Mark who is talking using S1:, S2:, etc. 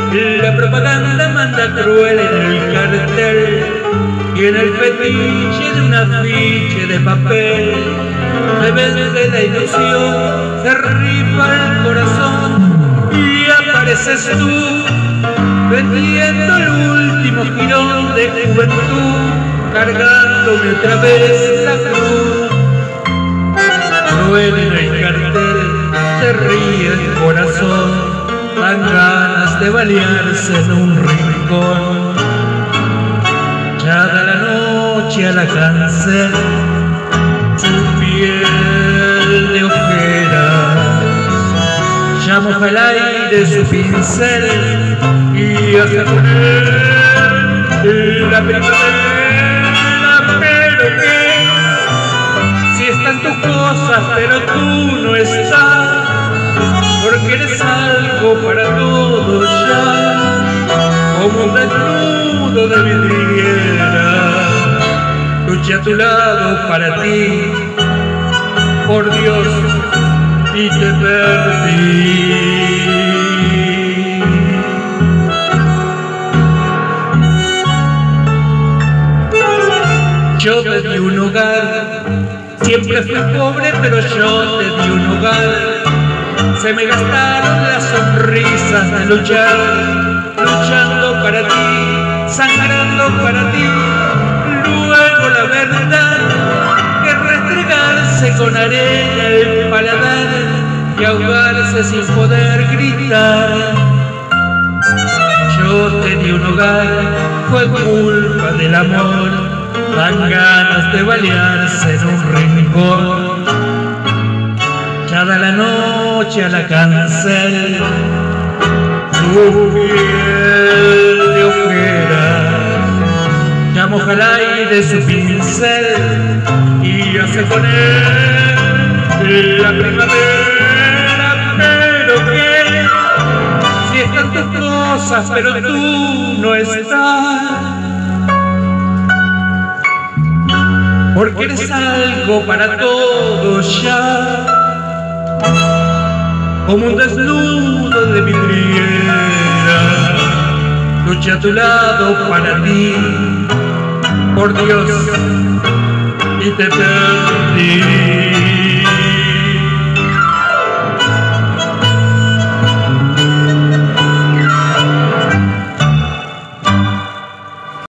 S1: La propaganda manda cruel en el cartel y en el fetiche de un afiche de papel. Se vende la ilusión, se rifa el corazón y apareces tú vendiendo el último jirón de juventud, cargándome otra vez la cruz. Cruel en el cartel, se ríe el corazón, dan ganas de balearse en un rincón. Ya da la noche a la cáncer, su piel de ojera, ya moja el aire su pincel y hace poner la primavera. Pero que si están tus cosas pero tú no estás, porque eres algo para todos ya, como un desnudo de vidriera. Luché a tu lado para ti, por Dios, y te perdí. Yo te di un hogar, siempre fui pobre, pero yo te di un hogar. Se me gastaron las sonrisas de luchar, luchando para ti, sangrando para ti. Luego la verdad, que restregarse con arena el paladar y ahogarse sin poder gritar. Yo te di un hogar, fue culpa del amor, dan ganas de balearse en un rincón. Ya da la noche a la cáncer, su piel de ojera, ya moja el aire su pincel y hace poner la primavera. Pero que si están tus cosas pero tú no estás, porque eres algo para todos ya, como un desnudo de vidriera. Luché a tu lado para ti, por Dios, y te perdí.